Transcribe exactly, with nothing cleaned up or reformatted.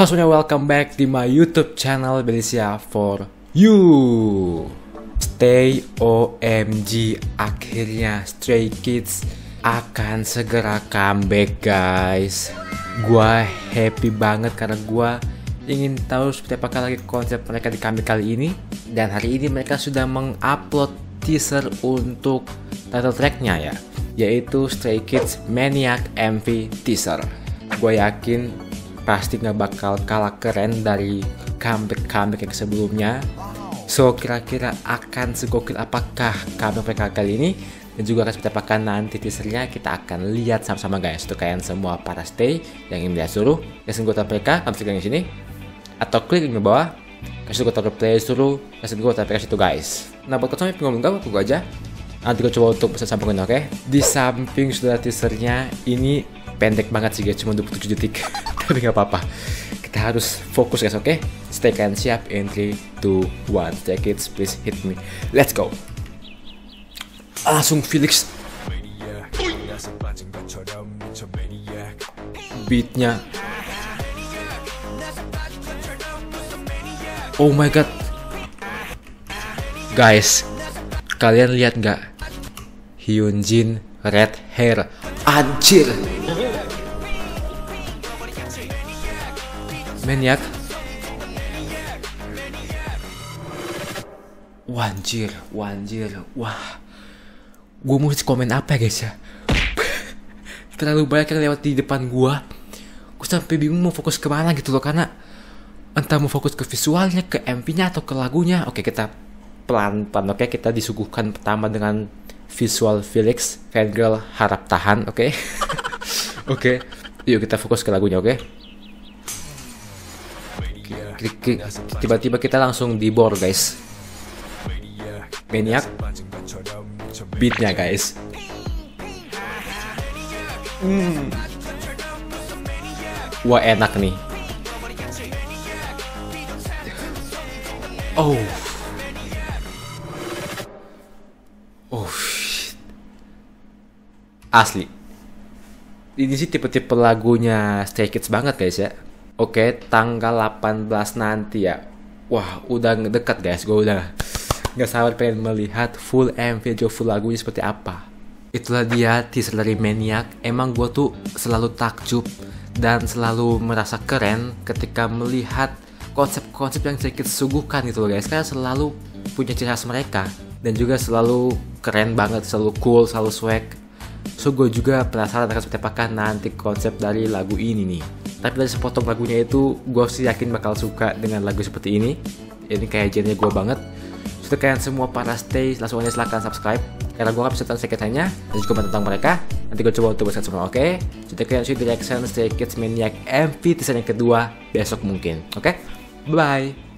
Halo semuanya, welcome back di my YouTube channel Belisia for you. Stay O M G, akhirnya Stray Kids akan segera comeback guys. Gua happy banget karena gua ingin tahu seperti apakah lagi konsep mereka di comeback kali ini. Dan hari ini mereka sudah mengupload teaser untuk title tracknya ya, yaitu Stray Kids Maniac M V teaser. Gue yakin pasti nggak bakal kalah keren dari comeback-comeback yang sebelumnya. So kira-kira akan segokil apakah comeback mereka kali ini, dan juga akan seperti apakah nanti teasernya, kita akan lihat sama-sama guys. Untuk kalian semua para stay yang ingin lihat suruh kasih gue mereka, klik link di sini atau klik link di bawah, kasih gue taruh play suruh kasih gue taruh situ guys. Nah buat kalian yang ngomong gak, gue aja nanti gue coba untuk bisa sambungin, oke okay? Di samping sudah teasernya, ini pendek banget sih guys, cuma dua puluh tujuh detik. Tapi nggak apa-apa, kita harus fokus guys, oke okay? Stay kalian siap in three, two, one. Stay kids, please hit me. Let's go. Langsung Felix. Beatnya. Oh my god. Guys, kalian lihat nggak? Hyunjin red hair. Anjir. Maniac. Wanjir, wanjir. Wah. Gue mau komen apa ya guys ya? Terlalu banyak yang lewat di depan gue. Gue sampai bingung mau fokus kemana gitu loh, karena entah mau fokus ke visualnya, ke M V-nya atau ke lagunya. Oke, kita pelan-pelan, oke. Kita disuguhkan pertama dengan visual Felix, fangirl harap tahan, oke. Oke, yuk kita fokus ke lagunya, oke. Tiba-tiba kita langsung di bore guys. Maniac. Beatnya guys. Hmm. Wah enak nih. Oh. Oh. Asli. Ini sih tipe-tipe lagunya Stray Kids banget guys ya. Oke, tanggal delapan belas nanti ya. Wah, udah dekat guys. Gue udah gak sabar pengen melihat full M V, full lagunya seperti apa. Itulah dia teaser dari Maniac. Emang gue tuh selalu takjub dan selalu merasa keren ketika melihat konsep-konsep yang sedikit suguhkan gitu loh guys. Karena selalu punya ciri khas mereka, dan juga selalu keren banget, selalu cool, selalu swag. So gue juga penasaran akan seperti apakah nanti konsep dari lagu ini nih. Tapi dari sepotong lagunya itu, gue sih yakin bakal suka dengan lagu seperti ini. Ini kayak genre gue banget. Sudah kalian semua para stay, langsung aja silahkan subscribe, karena gue gak bisa tentang sekitarnya dan juga tentang mereka. Nanti gue coba untuk bahas semua, oke? Okay? Sudah kalian see di reaction Stray Kids Maniac M V teaser yang kedua besok mungkin, oke? Okay? Bye!